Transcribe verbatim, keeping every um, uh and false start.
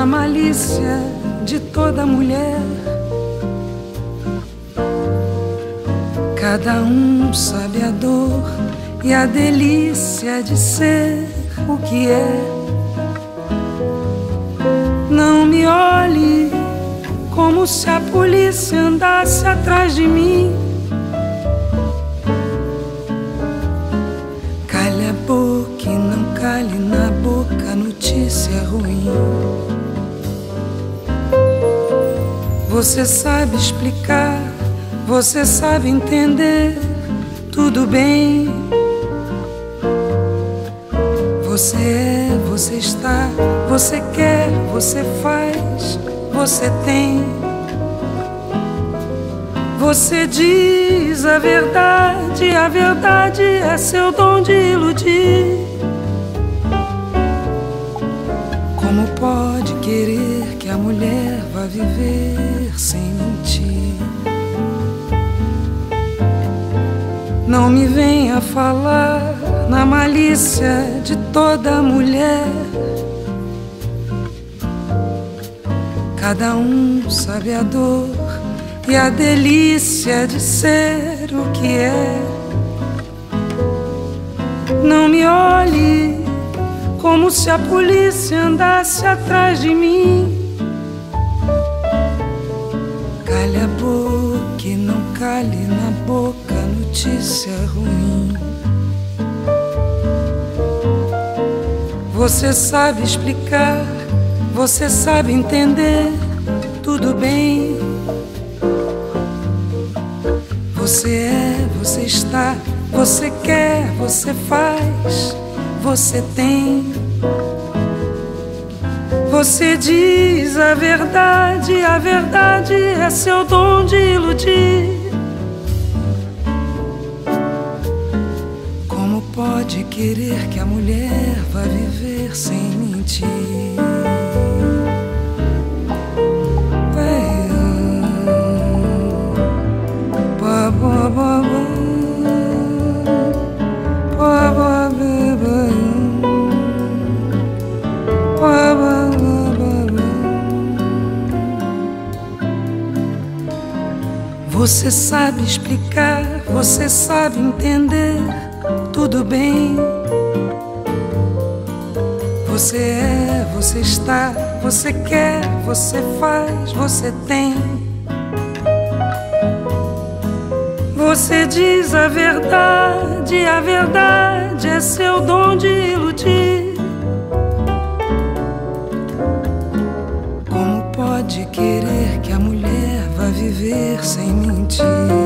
na malícia de toda mulher. Cada um sabe a dor e a delícia de ser o que é. Não me olhe como se a polícia andasse atrás de mim. Calhe a boca e não calhe na boca notícia ruim. Você sabe explicar, você sabe entender, tudo bem. Você é, você está, você quer, você faz, você tem. Você diz a verdade, a verdade é seu dom de iludir. Como pode querer que a mulher vá viver sem mentir? Não me venha falar na malícia de toda mulher. Cada um sabe a dor e a delícia de ser o que é. Não me olhe como se a polícia andasse atrás de mim. Calhe a boca e não calhe na boca notícia ruim. Você sabe explicar, você sabe entender, tudo bem. Você é, você está, você quer, você faz, você tem. Você diz a verdade, a verdade é seu dom de iludir. Como pode querer que a mulher vá viver sem mentir? Você sabe explicar, você sabe entender, tudo bem. Você é, você está, você quer, você faz, você tem. Você diz a verdade, a verdade é seu dom de iludir. Como pode querer que a mulher vá viver sem mentir?